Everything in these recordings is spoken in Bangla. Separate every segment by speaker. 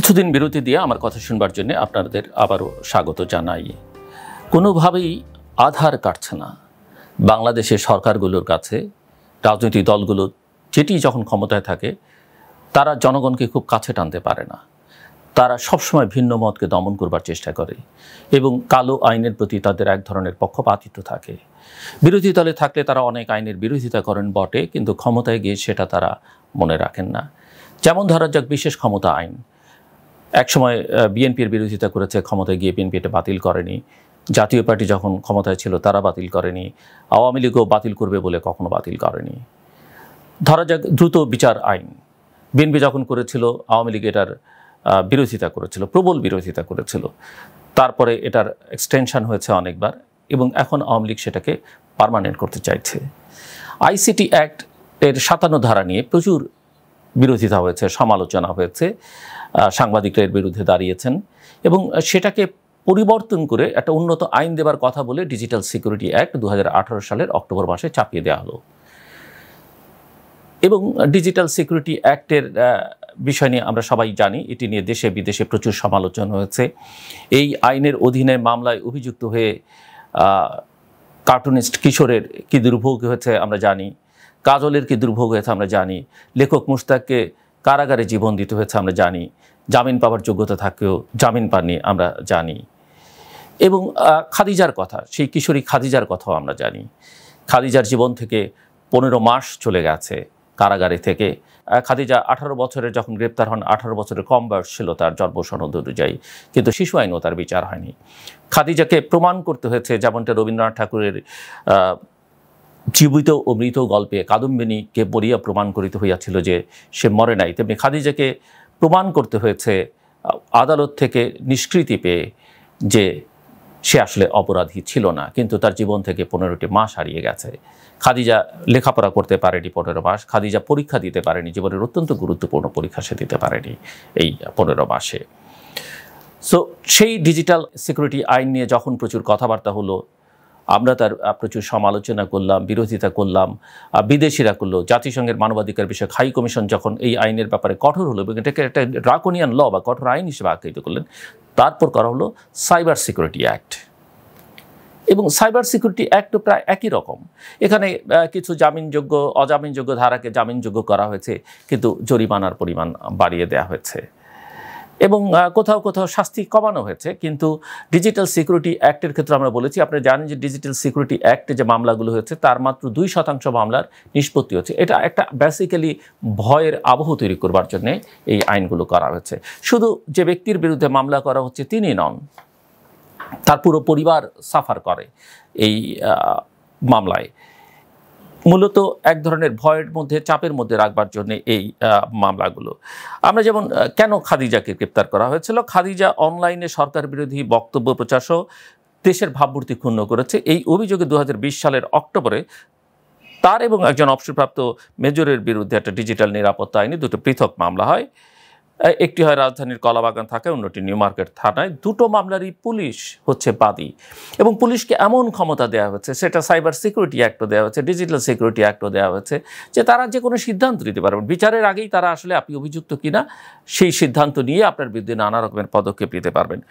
Speaker 1: কিছুদিন বিরতি দিয়ে আমার কথা শুনবার জন্য আপনাদের আবারও স্বাগত জানাই। কোনোভাবেই আধার কাটছে না বাংলাদেশের সরকারগুলোর কাছে। রাজনৈতিক দলগুলো যেটি যখন ক্ষমতায় থাকে তারা জনগণকে খুব কাছে টানতে পারে না। তারা সবসময় ভিন্ন মতকে দমন করবার চেষ্টা করে এবং কালো আইনের প্রতি তাদের এক ধরনের পক্ষপাতিত্ব থাকে। বিরোধী দলে থাকলে তারা অনেক আইনের বিরোধিতা করেন বটে, কিন্তু ক্ষমতায় গিয়ে সেটা তারা মনে রাখেন না। যেমন ধরা যাক বিশেষ ক্ষমতা আইন, একসময় বিএনপির বিরোধিতা করেছে, ক্ষমতায় গিয়ে বিএনপি এটা বাতিল করেনি। জাতীয় পার্টি যখন ক্ষমতায় ছিল তারা বাতিল করেনি। আওয়ামী লীগও বাতিল করবে বলে কখনো বাতিল করেনি। ধরা যাক দ্রুত বিচার আইন, বিএনপি যখন করেছিল আওয়ামী লীগ এটার বিরোধিতা করেছিল, প্রবল বিরোধিতা করেছিল। তারপরে এটার এক্সটেনশন হয়েছে অনেকবার এবং এখন আওয়ামী লীগ সেটাকে পার্মানেন্ট করতে চাইছে। আইসিটি অ্যাক্ট এর 57 ধারা নিয়ে প্রচুর বিরোধিতা হয়েছে, সমালোচনা হয়েছে, সাংবাদিকরা এর বিরুদ্ধে দাঁড়িয়েছেন এবং সেটাকে পরিবর্তন করে একটা উন্নত আইন দেবার কথা বলে ডিজিটাল সিকিউরিটি অ্যাক্ট 2018 সালের অক্টোবর মাসে চাপিয়ে দেওয়া হলো। এবং ডিজিটাল সিকিউরিটি অ্যাক্টের বিষয় নিয়ে আমরা সবাই জানি, এটি নিয়ে দেশে বিদেশে প্রচুর সমালোচনা হয়েছে। এই আইনের অধীনে মামলায় অভিযুক্ত হয়ে কার্টুনিস্ট কিশোরের কী দুর্ভোগ হয়েছে আমরা জানি, কাজলের কী দুর্ভোগ হয়েছে আমরা জানি, লেখক মুশতাককে কারাগারে জীবন দিতে হয়েছে আমরা জানি, জামিন পাওয়ার যোগ্যতা থাকলেও জামিন পাননি আমরা জানি। এবং খাদিজার কথা, সেই কিশোরী খাদিজার কথাও আমরা জানি। খাদিজার জীবন থেকে 15 মাস চলে গেছে কারাগারে থেকে। খাদিজা 18 বছরের যখন গ্রেপ্তার হন, 18 বছরের কম বয়স ছিল তার জন্ম সনদ অনুযায়ী, কিন্তু শিশু আইনও তার বিচার হয়নি। খাদিজাকে প্রমাণ করতে হয়েছে, যেমনটা রবীন্দ্রনাথ ঠাকুরের জীবিত ও মৃত গল্পে কাদম্বিনীকে বলিয়া প্রমাণ করিতে হইয়াছিল যে সে মরে নাই, তেমনি খাদিজাকে প্রমাণ করতে হয়েছে আদালত থেকে নিষ্কৃতি পেয়ে যে সে আসলে অপরাধী ছিল না, কিন্তু তার জীবন থেকে 15টি মাস হারিয়ে গেছে। খাদিজা লেখাপড়া করতে পারেনি 15 মাস, খাদিজা পরীক্ষা দিতে পারেনি, জীবনের অত্যন্ত গুরুত্বপূর্ণ পরীক্ষা সে দিতে পারেনি এই 15 মাসে। সো সেই ডিজিটাল সিকিউরিটি আইন নিয়ে যখন প্রচুর কথাবার্তা হলো, আমরা তার প্রচুর সমালোচনা করলাম, বিরোধিতা করলাম, বিদেশিরা করলো, জাতিসংঘের মানবাধিকার বিষয়ক হাই কমিশন যখন এই আইনের ব্যাপারে কঠোর হলো এবং এটাকে একটা ড্রাকোনিয়ান ল বা কঠোর আইন হিসেবে আখ্যায়িত করলেন, তারপর করা হলো সাইবার সিকিউরিটি অ্যাক্ট। এবং সাইবার সিকিউরিটি অ্যাক্টও প্রায় একই রকম। এখানে কিছু জামিনযোগ্য অজামিনযোগ্য ধারাকে জামিনযোগ্য করা হয়েছে, কিন্তু জরিমানার পরিমাণ বাড়িয়ে দেওয়া হয়েছে এবং কোথাও কোথাও শাস্তি কমানো হয়েছে। কিন্তু ডিজিটাল সিকিউরিটি অ্যাক্টের ক্ষেত্রে আমরা বলেছি, আপনারা জানেন যে ডিজিটাল সিকিউরিটি অ্যাক্টে যে মামলাগুলো হয়েছে তার মাত্র 2% মামলার নিষ্পত্তি হচ্ছে। এটা একটা বেসিক্যালি ভয়ের আবহ তৈরি করবার জন্যে এই আইনগুলো করা হয়েছে। শুধু যে ব্যক্তির বিরুদ্ধে মামলা করা হচ্ছে তিনি নন, তার পুরো পরিবার সাফার করে এই মামলায়। মূলত এক ধরনের ভয়ের মধ্যে, চাপের মধ্যে রাখবার জন্য এই মামলাগুলো। আমরা যেমন কেন খাদিজাকে গ্রেপ্তার করা হয়েছিল, খাদিজা অনলাইনে সরকার বিরোধী বক্তব্য প্রচার সহ দেশের ভাবমূর্তি ক্ষুণ্ণ করেছে। এই অভিযোগে 2020 সালের অক্টোবরে তার এবং একজন অবসরপ্রাপ্ত মেজরের বিরুদ্ধে একটা ডিজিটাল নিরাপত্তা আইনে 2টো পৃথক মামলা হয়। একটি হয় রাজধানীর কলাবাগান থাকায়, অন্যটি নিউ মার্কেট থানায়। 2টো মামলারই পুলিশ হচ্ছে বাদী এবং পুলিশকে এমন ক্ষমতা দেওয়া হচ্ছে, সেটা সাইবার সিকিউরিটি অ্যাক্টও দেওয়া হচ্ছে, ডিজিটাল সিকিউরিটি অ্যাক্টও দেওয়া হচ্ছে, যে তারা যে কোনো সিদ্ধান্ত নিতে পারবেন। বিচারের আগেই তারা আসলে আপনি অভিযুক্ত কিনা সেই সিদ্ধান্ত নিয়ে আপনার বিরুদ্ধে নানা রকমের পদক্ষেপ নিতে পারবেন।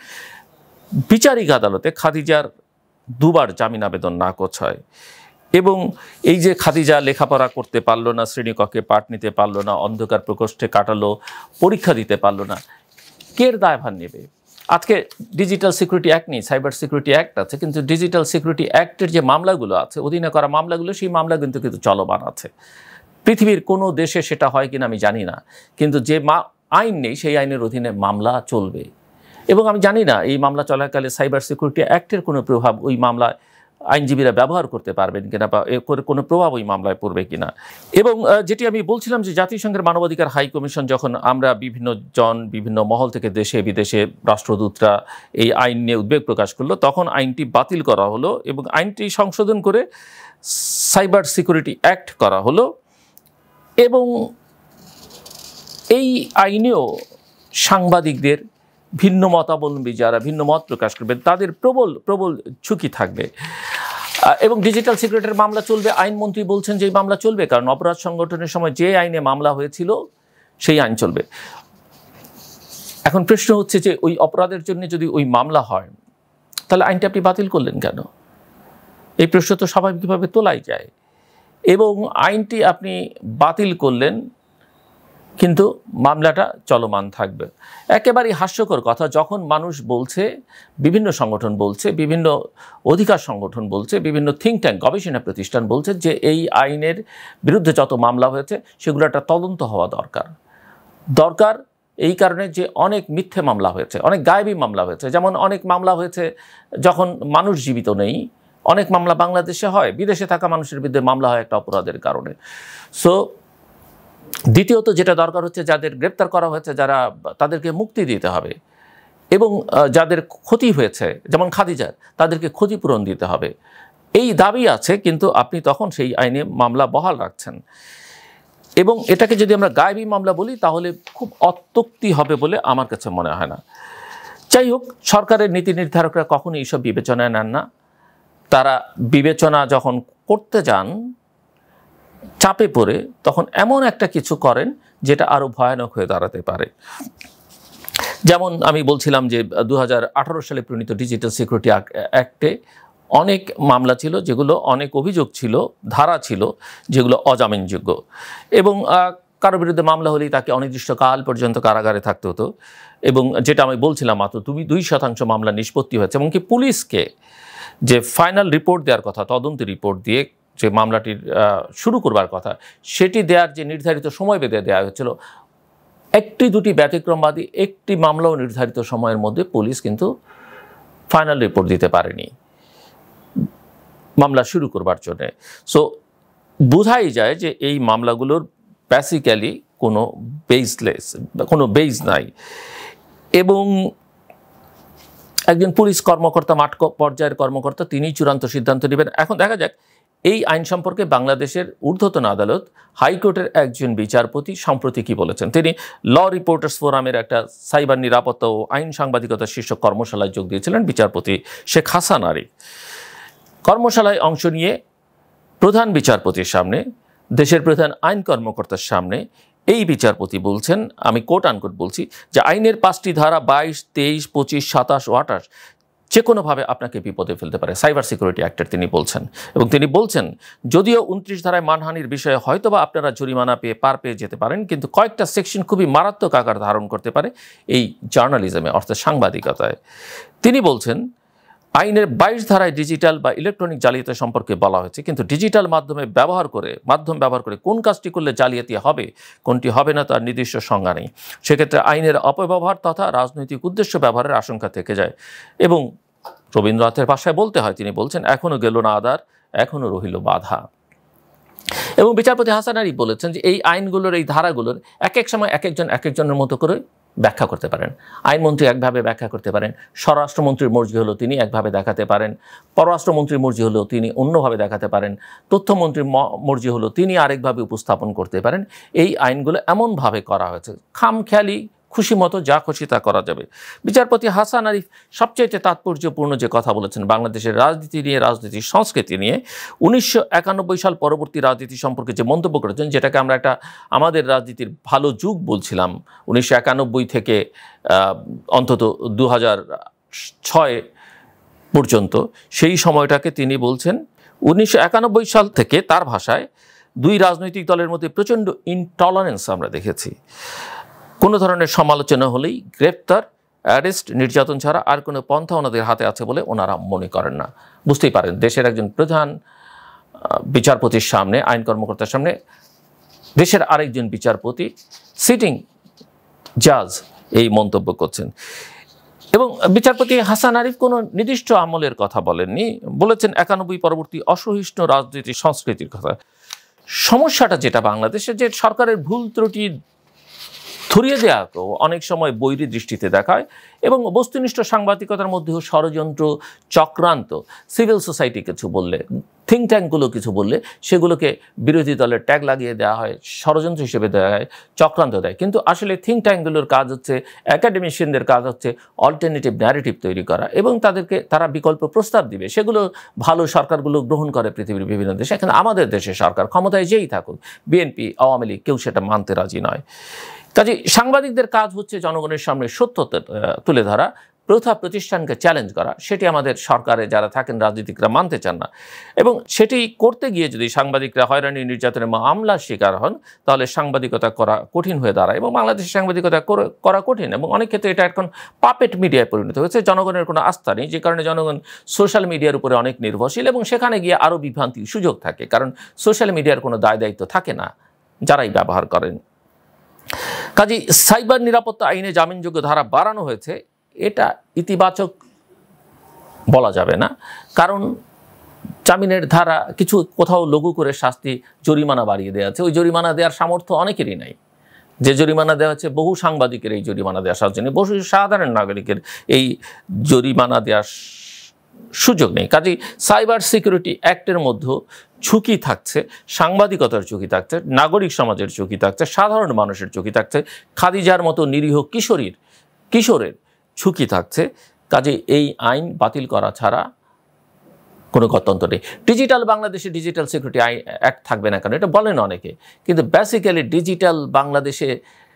Speaker 1: বিচারিক আদালতে খাদিজার 2বার জামিন আবেদন নাকচ হয় এবং এই যে খাদিজা লেখাপড়া করতে পারলো না, শ্রেণীকক্ষে পাঠ নিতে পারলো না, অন্ধকার প্রকোষ্ঠে কাটালো, পরীক্ষা দিতে পারলো না, কের দায়ভার নেবে? আজকে ডিজিটাল সিকিউরিটি অ্যাক্ট নেই, সাইবার সিকিউরিটি অ্যাক্ট আছে, কিন্তু ডিজিটাল সিকিউরিটি অ্যাক্টের যে মামলাগুলো আছে, অধীনে করা মামলাগুলো, সেই মামলা কিন্তু চলমান আছে। পৃথিবীর কোনো দেশে সেটা হয় কিনা আমি জানি না, কিন্তু যে আইন নেই সেই আইনের অধীনে মামলা চলবে। এবং আমি জানি না এই মামলা চলাকালে সাইবার সিকিউরিটি অ্যাক্টের কোনো প্রভাব ওই মামলায় আইনজীবীরা ব্যবহার করতে পারবেন কিনা বা কোনো প্রভাব ওই মামলায় পড়বে কিনা। এবং যেটি আমি বলছিলাম যে জাতিসংঘের মানবাধিকার হাই কমিশন, যখন আমরা বিভিন্ন মহল থেকে দেশে বিদেশে রাষ্ট্রদূতরা এই আইন নিয়ে উদ্বেগ প্রকাশ করলো, তখন আইনটি বাতিল করা হলো এবং আইনটি সংশোধন করে সাইবার সিকিউরিটি অ্যাক্ট করা হলো। এবং এই আইনেও সাংবাদিকদের, ভিন্ন মতাবলম্বী যারা ভিন্ন মত প্রকাশ করবেন তাদের প্রবল ঝুঁকি থাকবে। এবং ডিজিটাল সিকিউরিটির মামলা চলবে, আইনমন্ত্রী বলছেন যে এই মামলা চলবে, কারণ অপরাধ সংগঠনের সময় যে আইনে মামলা হয়েছিল সেই আইন চলবে। এখন প্রশ্ন হচ্ছে যে ওই অপরাধের জন্য যদি ওই মামলা হয় তাহলে আইনটা আপনি বাতিল করলেন কেন? এই প্রশ্ন তো স্বাভাবিকভাবে তোলাই যায়। এবং আইনটি আপনি বাতিল করলেন কিন্তু মামলাটা চলমান থাকবে। একেবারেই হাস্যকর কথা, যখন মানুষ বলছে, বিভিন্ন সংগঠন বলছে, বিভিন্ন অধিকার সংগঠন বলছে, বিভিন্ন থিঙ্ক ট্যাঙ্ক গবেষণা প্রতিষ্ঠান বলছে যে এই আইনের বিরুদ্ধে যত মামলা হয়েছে সেগুলো একটা তদন্ত হওয়া দরকার এই কারণে যে অনেক মিথ্যে মামলা হয়েছে, অনেক গায়েবী মামলা হয়েছে। যেমন অনেক মামলা হয়েছে যখন মানুষ জীবিত নেই, অনেক মামলা বাংলাদেশে হয়, বিদেশে থাকা মানুষের বিরুদ্ধে মামলা হয় একটা অপরাধের কারণে। সো দ্বিতীয়ত যেটা দরকার হচ্ছে, যাদের গ্রেপ্তার করা হয়েছে যারা, তাদেরকে মুক্তি দিতে হবে এবং যাদের ক্ষতি হয়েছে যেমন খাদিজার, তাদেরকে ক্ষতিপূরণ দিতে হবে। এই দাবি আছে, কিন্তু আপনি তখন সেই আইনে মামলা বহাল রাখছেন। এবং এটাকে যদি আমরা গায়েবী মামলা বলি তাহলে খুব অত্যুক্তি হবে বলে আমার কাছে মনে হয় না। যাই হোক, সরকারের নীতি নির্ধারকরা কখনোই এইসব বিবেচনায় নেন না। তারা বিবেচনা যখন করতে যান চাপে পড়ে, তখন এমন একটা কিছু করেন যেটা আরও ভয়ানক হয়ে দাঁড়াতে পারে। যেমন আমি বলছিলাম যে 2018 সালে প্রণীত ডিজিটাল সিকিউরিটি অ্যাক্টে অনেক মামলা ছিল যেগুলো, অনেক অভিযোগ ছিল, ধারা ছিল যেগুলো অজামিনযোগ্য, এবং কারো বিরুদ্ধে মামলা হলেই তাকে অনির্দিষ্টকাল পর্যন্ত কারাগারে থাকতে হতো। এবং যেটা আমি বলছিলাম মাত্র 2% মামলা নিষ্পত্তি হয়েছে, এমনকি পুলিশকে যে ফাইনাল রিপোর্ট দেওয়ার কথা, তদন্ত রিপোর্ট দিয়ে যে মামলাটির শুরু করবার কথা, সেটি দেওয়ার যে নির্ধারিত সময় বেঁধে দেওয়া হয়েছিল, একটি দুটি ব্যতিক্রমবাদী একটি মামলাও নির্ধারিত সময়ের মধ্যে পুলিশ কিন্তু ফাইনাল রিপোর্ট দিতে পারেনি মামলা শুরু করবার জন্য। সো বোঝাই যায় যে এই মামলাগুলোর বেসিক্যালি কোনো বেস নাই। এবং একজন পুলিশ কর্মকর্তা, মাঠ পর্যায়ের কর্মকর্তা, তিনিই চূড়ান্ত সিদ্ধান্ত নেবেন। এখন দেখা যাক এই আইন সম্পর্কে বাংলাদেশের ঊর্ধ্বতন আদালত হাইকোর্টের একজন বিচারপতি সম্প্রতি কি বলেছেন। তিনি ল রিপোর্টার্স ফোরামের একটা সাইবার নিরাপত্তা ও আইন সাংবাদিকতা শীর্ষক কর্মশালায় যোগ দিয়েছিলেন বিচারপতি শেখ হাসান আরিফ। কর্মশালায় অংশ নিয়ে প্রধান বিচারপতির সামনে, দেশের প্রধান আইন কর্মকর্তার সামনে এই বিচারপতি বলছেন, আমি কোট আনকোট বলছি, যে আইনের 5টি ধারা 22, 23, 25, 27 ও 28 যে কোনোভাবে আপনাকে বিপদে ফেলতে পারে, সাইবার সিকিউরিটি অ্যাক্টের তিনি বলছেন। এবং তিনি বলছেন, যদিও 29 ধারায় মানহানির বিষয়ে হয়তোবা আপনারা জরিমানা পার পেয়ে যেতে পারেন, কিন্তু কয়েকটা সেকশন খুবই মারাত্মক আকার ধারণ করতে পারে এই জার্নালিজমে, অর্থাৎ সাংবাদিকতায়। তিনি বলছেন, আইনের 22 ধারায় ডিজিটাল বা ইলেকট্রনিক জালিয়াতি সম্পর্কে বলা হয়েছে, কিন্তু ডিজিটাল মাধ্যম ব্যবহার করে কোন কাজটি করলে জালিয়াতি হবে, কোনটি হবে না তার নির্দিষ্ট সংজ্ঞা নেই। সেক্ষেত্রে আইনের অপব্যবহার তথা রাজনৈতিক উদ্দেশ্য ব্যবহারের আশঙ্কা থেকে যায়। এবং রবীন্দ্রনাথের ভাষায় বলতে হয়, তিনি বলছেন, এখনো গেল না আধার, এখনো রহিল বাধা। এবং বিচারপতি হাসান আরিফ বলেছেন যে এই আইনগুলোর, এই ধারাগুলোর এক এক সময় এক একজনের মতো করে ব্যাখ্যা করতে পারেন। আইনমন্ত্রী একভাবে ব্যাখ্যা করতে পারেন, স্বরাষ্ট্রমন্ত্রীর মর্জি হলেও তিনি একভাবে দেখাতে পারেন, পররাষ্ট্রমন্ত্রীর মর্জি হলেও তিনি অন্যভাবে দেখাতে পারেন, তথ্যমন্ত্রীর মর্জি হলেও তিনি আরেকভাবে উপস্থাপন করতে পারেন। এই আইনগুলো এমনভাবে করা হয়েছে, খামখেয়ালি খুশি মতো যা খুশি তা করা যাবে। বিচারপতি হাসান আরিফ সবচেয়ে তাৎপর্যপূর্ণ যে কথা বলেছেন বাংলাদেশের রাজনীতি নিয়ে, রাজনীতির সংস্কৃতি নিয়ে, 1991 সাল পরবর্তী রাজনীতি সম্পর্কে যে মন্তব্য করেছেন, যেটাকে আমরা একটা আমাদের রাজনীতির ভালো যুগ বলছিলাম, 1991 থেকে অন্তত 2006 পর্যন্ত, সেই সময়টাকে তিনি বলছেন 1991 সাল থেকে তার ভাষায় দুই রাজনৈতিক দলের মধ্যে প্রচণ্ড ইনটলারেন্স আমরা দেখেছি। কোনো ধরনের সমালোচনা হলেই গ্রেপ্তার, অ্যারেস্ট, নির্যাতন ছাড়া আর কোনো পন্থা ওনাদের হাতে আছে বলে ওনারা মনে করেন না। বুঝতেই পারেন, দেশের একজন প্রধান বিচারপতির সামনে, আইন কর্মকর্তার সামনে দেশের আরেকজন বিচারপতি, সিটিং জাজ, এই মন্তব্য করছেন। এবং বিচারপতি হাসান আরিফ কোনো নির্দিষ্ট আমলের কথা বলেননি, বলেছেন 91 পরবর্তী অসহিষ্ণু রাজনীতির সংস্কৃতির কথা। সমস্যাটা যেটা বাংলাদেশে, যে সরকারের ভুল ত্রুটি ধরিয়ে দেওয়াকেও অনেক সময় বৈরী দৃষ্টিতে দেখায়, এবং বস্তুনিষ্ঠ সাংবাদিকতার মধ্যেও ষড়যন্ত্র, চক্রান্ত, সিভিল সোসাইটি কিছু বললে, থিঙ্ক ট্যাঙ্কগুলো কিছু বললে সেগুলোকে বিরোধী দলের ট্যাগ লাগিয়ে দেওয়া হয়, ষড়যন্ত্র হিসেবে দেওয়া হয়, চক্রান্ত দেয়। কিন্তু আসলে থিঙ্ক ট্যাঙ্কগুলোর কাজ হচ্ছে, একাডেমিশিয়ানদের কাজ হচ্ছে অল্টারনেটিভ ন্যারেটিভ তৈরি করা এবং তারা বিকল্প প্রস্তাব দিবে, সেগুলো ভালো সরকারগুলো গ্রহণ করে পৃথিবীর বিভিন্ন দেশে। এখানে আমাদের দেশের সরকার ক্ষমতায় যেই থাকুক, বিএনপি, আওয়ামী লীগ, কেউ সেটা মানতে রাজি নয়। কাজে সাংবাদিকদের কাজ হচ্ছে জনগণের সামনে সত্য তুলে ধরা, প্রথা প্রতিষ্ঠানকে চ্যালেঞ্জ করা। সেটি আমাদের সরকারে যারা থাকেন রাজনীতিকরা মানতে চান না, এবং সেটি করতে গিয়ে যদি সাংবাদিকরা হয়রানি নির্যাতনের মামলার শিকার হন তাহলে সাংবাদিকতা করা কঠিন হয়ে দাঁড়ায়, এবং বাংলাদেশের সাংবাদিকতা করা কঠিন। এবং অনেক ক্ষেত্রে এটা এখন পাপেট মিডিয়ায় পরিণত হয়েছে, জনগণের কোনো আস্থা নেই, যে কারণে জনগণ সোশ্যাল মিডিয়ার উপরে অনেক নির্ভরশীল, এবং সেখানে গিয়ে আরও বিভ্রান্তির সুযোগ থাকে, কারণ সোশ্যাল মিডিয়ার কোনো দায় দায়িত্ব থাকে না যারাই ব্যবহার করেন। কাজেই সাইবার নিরাপত্তা আইনে জামিনযোগ্য ধারা বাড়ানো হয়েছে, এটা ইতিবাচক বলা যাবে না, কারণ জামিনের ধারা কিছু কোথাও লঘু করে শাস্তি, জরিমানা বাড়িয়ে দেওয়া আছে। ওই জরিমানা দেওয়ার সামর্থ্য অনেকেরই নাই। যে জরিমানা দেওয়া হচ্ছে, বহু সাংবাদিকের এই জরিমানা দেওয়ার সাহায্য নেই, বহু সাধারণ নাগরিকের এই জরিমানা দেওয়ার সুযোগ নেই। কাজেই সাইবার সিকিউরিটি অ্যাক্টের মধ্যে ঝুঁকি থাকছে, সাংবাদিকতার ঝুঁকি থাকছে, নাগরিক সমাজের ঝুঁকি থাকছে, সাধারণ মানুষের ঝুঁকি থাকছে, খাদিজার মতো নিরীহ কিশোরের ঝুঁকি থাকছে। কাজে এই আইন বাতিল করা ছাড়া কোনো গত্যন্তর নেই। ডিজিটাল বাংলাদেশে ডিজিটাল সিকিউরিটি অ্যাক্ট থাকবে না কেন, এটা বলেন অনেকে, কিন্তু বেসিক্যালি ডিজিটাল বাংলাদেশে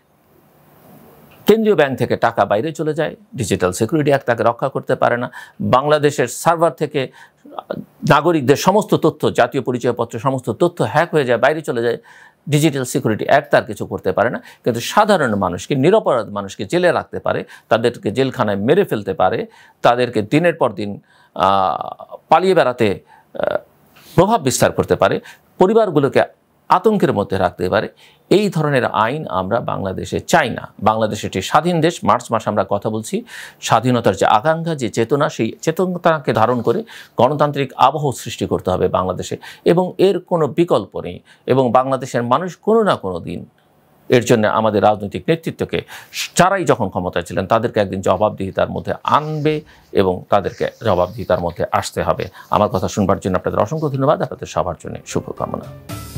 Speaker 1: কেন্দ্রীয় ব্যাংক থেকে টাকা বাইরে চলে যায়, ডিজিটাল সিকিউরিটি অ্যাক্ট তাকে রক্ষা করতে পারে না। বাংলাদেশের সার্ভার থেকে নাগরিকদের সমস্ত তথ্য, জাতীয় পরিচয়পত্র সমস্ত তথ্য হ্যাক হয়ে যায়, বাইরে চলে যায়, ডিজিটাল সিকিউরিটি অ্যাক্ট তার কিছু করতে পারে না। কিন্তু সাধারণ মানুষকে, নিরপরাধ মানুষকে জেলে রাখতে পারে, তাদেরকে জেলখানায় মেরে ফেলতে পারে, তাদেরকে দিনের পর দিন পালিয়ে বেড়াতে প্রভাব বিস্তার করতে পারে, পরিবারগুলোকে আতঙ্কের মধ্যে রাখতে পারে। এই ধরনের আইন আমরা বাংলাদেশে চাই না। বাংলাদেশ একটি স্বাধীন দেশ। মার্চ মাসে আমরা কথা বলছি, স্বাধীনতার যে আকাঙ্ক্ষা, যে চেতনা, সেই চেতনাকে ধারণ করে গণতান্ত্রিক আবহ সৃষ্টি করতে হবে বাংলাদেশে, এবং এর কোনো বিকল্প নেই। এবং বাংলাদেশের মানুষ কোনো না কোনো দিন এর জন্য আমাদের রাজনৈতিক নেতৃত্বকে, যারাই যখন ক্ষমতায় ছিলেন তাদেরকে একদিন জবাবদিহিতার মধ্যে আনবে, এবং তাদেরকে জবাবদিহিতার মধ্যে আসতে হবে। আমার কথা শুনবার জন্য আপনাদের অসংখ্য ধন্যবাদ। আপনাদের সবার জন্য শুভকামনা।